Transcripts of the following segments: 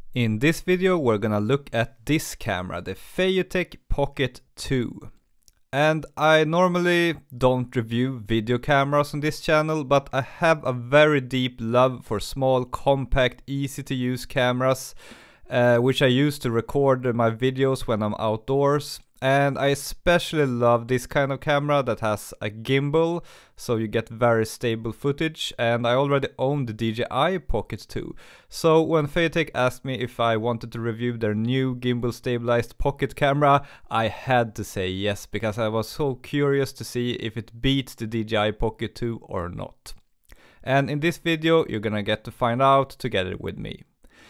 In this video we're gonna look at this camera, the FeiyuTech Pocket 2. And I normally don't review video cameras on this channel, but I have a very deep love for small, compact, easy to use cameras, which I use to record my videos when I'm outdoors. And I especially love this kind of camera that has a gimbal, so you get very stable footage. And I already own the DJI Pocket 2. So when FeiyuTech asked me if I wanted to review their new gimbal stabilized pocket camera, I had to say yes, because I was so curious to see if it beats the DJI Pocket 2 or not. And in this video you're gonna get to find out together with me.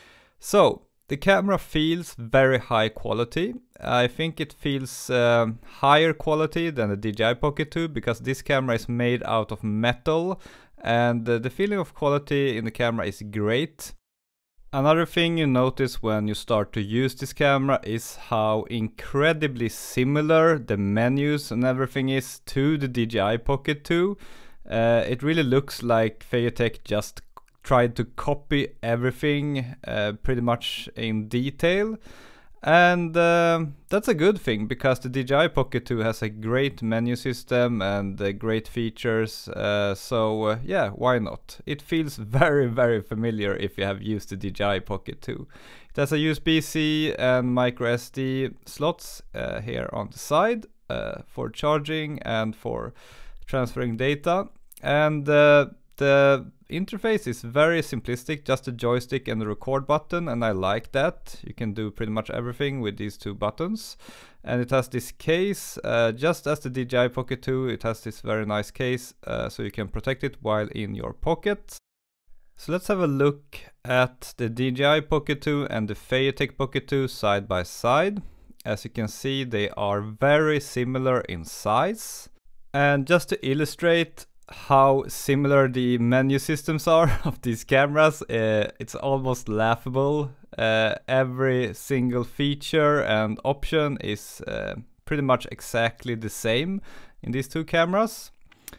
So, the camera feels very high quality. I think it feels higher quality than the DJI Pocket 2 because this camera is made out of metal, and the feeling of quality in the camera is great. Another thing you notice when you start to use this camera is how incredibly similar the menus and everything is to the DJI Pocket 2. It really looks like FeiyuTech just tried to copy everything pretty much in detail, and that's a good thing because the DJI Pocket 2 has a great menu system and great features, so yeah, why not? It feels very familiar if you have used the DJI Pocket 2. It has a USB-C and micro SD slots here on the side for charging and for transferring data, and the interface is very simplistic, just a joystick and the record button, and I like that. You can do pretty much everything with these two buttons. And it has this case, just as the DJI Pocket 2, it has this very nice case, so you can protect it while in your pocket. So let's have a look at the DJI Pocket 2 and the FeiyuTech Pocket 2 side by side. As you can see, they are very similar in size. And just to illustrate how similar the menu systems are of these cameras, it's almost laughable. Every single feature and option is pretty much exactly the same in these two cameras,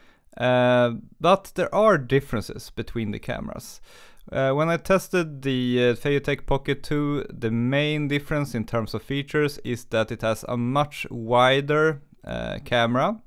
but there are differences between the cameras. When I tested the FeiyuTech Pocket 2, the main difference in terms of features is that it has a much wider camera.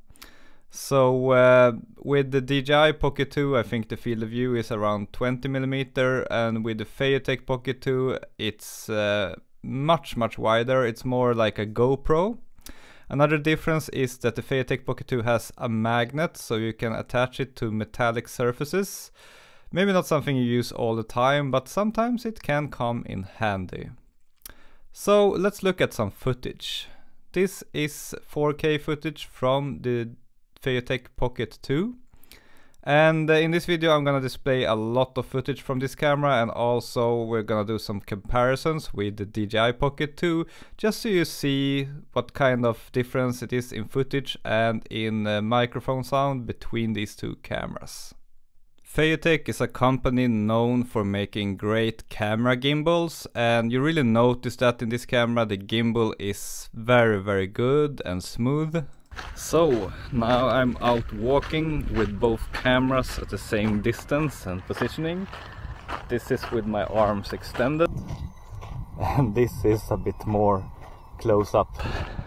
So with the DJI Pocket 2, I think the field of view is around 20mm, and with the FeiyuTech Pocket 2, it's much wider. It's more like a GoPro. Another difference is that the FeiyuTech Pocket 2 has a magnet, so you can attach it to metallic surfaces. Maybe not something you use all the time, but sometimes it can come in handy. So let's look at some footage. This is 4K footage from the FeiyuTech Pocket 2, and in this video I'm gonna display a lot of footage from this camera, and also we're gonna do some comparisons with the DJI Pocket 2 just so you see what kind of difference it is in footage and in microphone sound between these two cameras. FeiyuTech is a company known for making great camera gimbals, and you really notice that in this camera the gimbal is very good and smooth. So now I'm out walking with both cameras at the same distance and positioning. This is with my arms extended, and this is a bit more close up.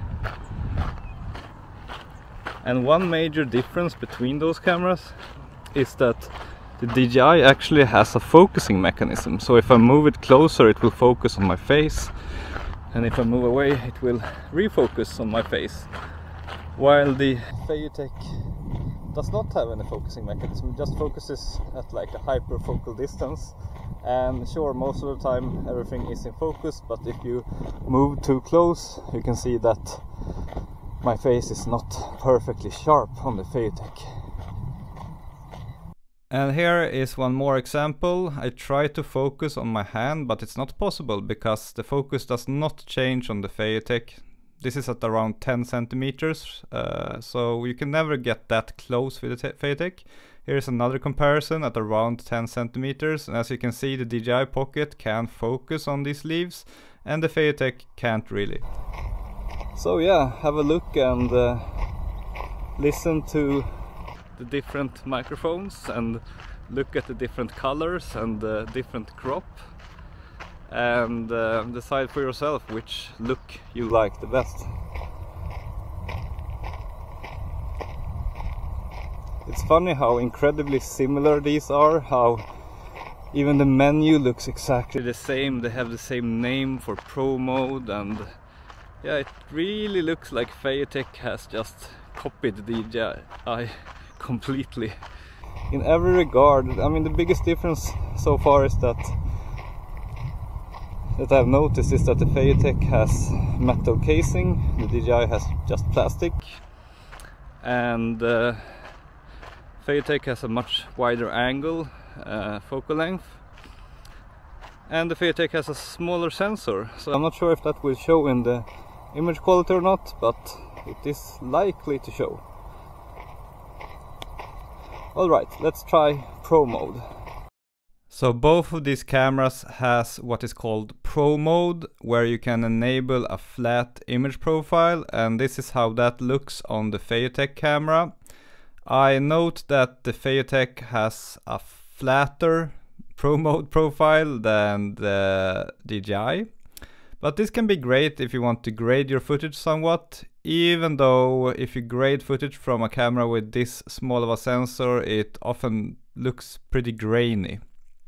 And one major difference between those cameras is that the DJI actually has a focusing mechanism. So if I move it closer, it will focus on my face, and if I move away, it will refocus on my face. While the FeiyuTech does not have any focusing mechanism, it just focuses at like a hyperfocal distance. And sure, most of the time everything is in focus, but if you move too close, you can see that my face is not perfectly sharp on the FeiyuTech. And here is one more example. I try to focus on my hand, but it's not possible because the focus does not change on the FeiyuTech. This is at around 10 centimeters, so you can never get that close with the FeiyuTech. Here's another comparison at around 10 centimeters, and as you can see, the DJI Pocket can focus on these leaves, and the FeiyuTech can't really. So yeah, have a look and listen to the different microphones and look at the different colors and the different crop. and decide for yourself which look you like the best. It's funny how incredibly similar these are, how even the menu looks exactly the same. They have the same name for Pro mode, and yeah, it really looks like FeiyuTech has just copied DJI completely. In every regard, I mean, the biggest difference so far is that I've noticed is that the FeiyuTech has metal casing, the DJI has just plastic, and FeiyuTech has a much wider angle, focal length, and the FeiyuTech has a smaller sensor. So I'm not sure if that will show in the image quality or not, but it is likely to show. Alright, let's try Pro mode. So both of these cameras has what is called Pro mode, where you can enable a flat image profile, and this is how that looks on the FeiyuTech camera. I note that the FeiyuTech has a flatter Pro mode profile than the DJI, but this can be great if you want to grade your footage somewhat, even though if you grade footage from a camera with this small of a sensor, it often looks pretty grainy.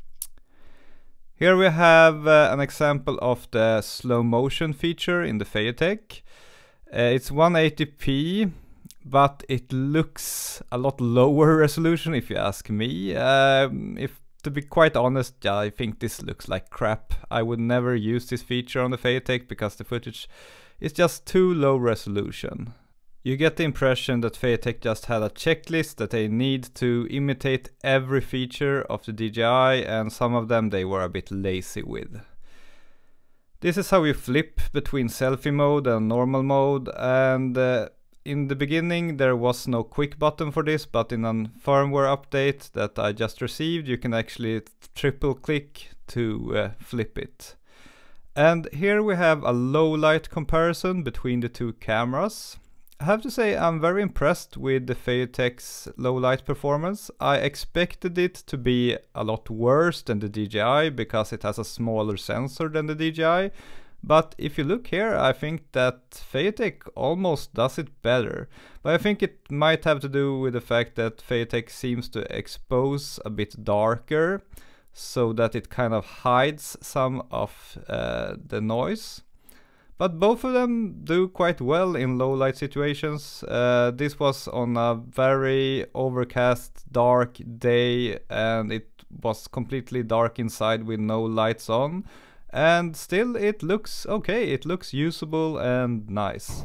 Here we have an example of the slow motion feature in the FeiyuTech. It's 180p, but it looks a lot lower resolution if you ask me. To be quite honest, yeah, I think this looks like crap. I would never use this feature on the FeiyuTech because the footage is just too low resolution. You get the impression that FeiyuTech just had a checklist that they need to imitate every feature of the DJI, and some of them they were a bit lazy with. This is how you flip between selfie mode and normal mode, and in the beginning there was no quick button for this, but in a firmware update that I just received you can actually triple click to flip it. And here we have a low light comparison between the two cameras. I have to say I'm very impressed with the FeiyuTech's low light performance. I expected it to be a lot worse than the DJI because it has a smaller sensor than the DJI. But if you look here, I think that FeiyuTech almost does it better. But I think it might have to do with the fact that FeiyuTech seems to expose a bit darker, so that it kind of hides some of the noise. But both of them do quite well in low light situations. This was on a very overcast, dark day, and it was completely dark inside with no lights on. And still it looks okay, it looks usable and nice.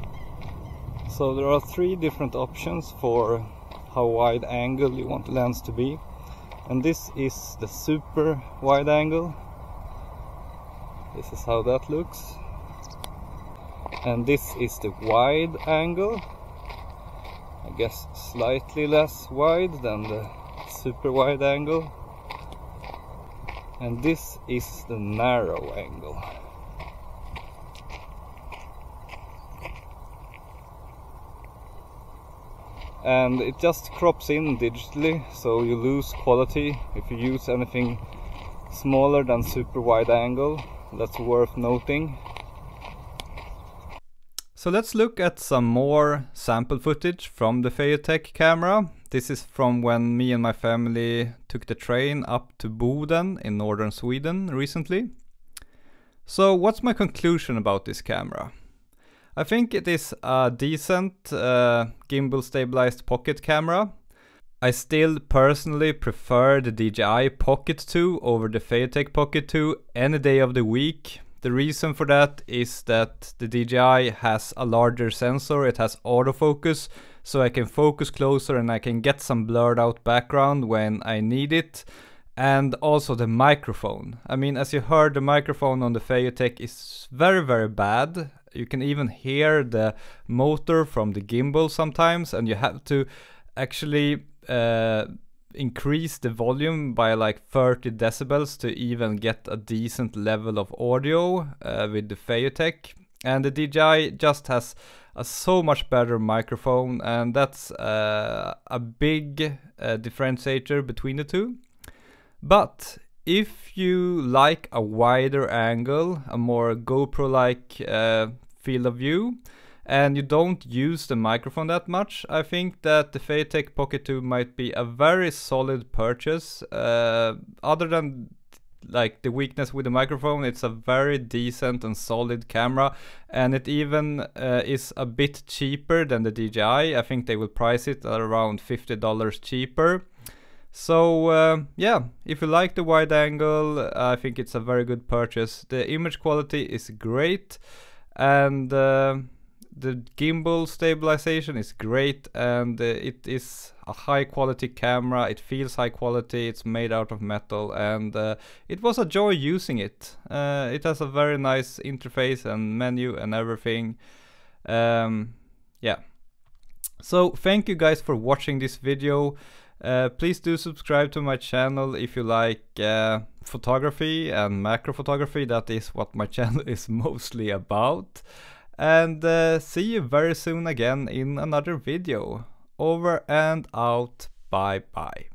So there are three different options for how wide angle you want the lens to be. And this is the super wide angle. This is how that looks. And this is the wide angle. I guess slightly less wide than the super wide angle. And this is the narrow angle. And it just crops in digitally, so you lose quality if you use anything smaller than super wide angle. That's worth noting. So let's look at some more sample footage from the FeiyuTech camera. This is from when me and my family took the train up to Boden in northern Sweden recently. So what's my conclusion about this camera? I think it is a decent gimbal stabilized pocket camera. I still personally prefer the DJI Pocket 2 over the FeiyuTech Pocket 2 any day of the week. The reason for that is that the DJI has a larger sensor, it has autofocus, so I can focus closer and I can get some blurred out background when I need it. And also the microphone. I mean, as you heard, the microphone on the FeiyuTech is very, very bad. You can even hear the motor from the gimbal sometimes, and you have to actually increase the volume by like 30 decibels to even get a decent level of audio with the FeiyuTech. And the DJI just has a so much better microphone, and that's a big differentiator between the two. But if you like a wider angle, a more GoPro-like field of view, and you don't use the microphone that much, I think that the FeiyuTech Pocket 2 might be a very solid purchase. Other than like the weakness with the microphone, it's a very decent and solid camera, and it even is a bit cheaper than the DJI. I think they will price it at around $50 cheaper. So yeah, if you like the wide angle, I think it's a very good purchase. The image quality is great, and the gimbal stabilization is great, and it is a high quality camera. It feels high quality, it's made out of metal, and it was a joy using it. It has a very nice interface and menu and everything. Yeah. So thank you guys for watching this video. Please do subscribe to my channel if you like photography and macro photography. That is what my channel is mostly about. And see you very soon again in another video. Over and out. Bye bye.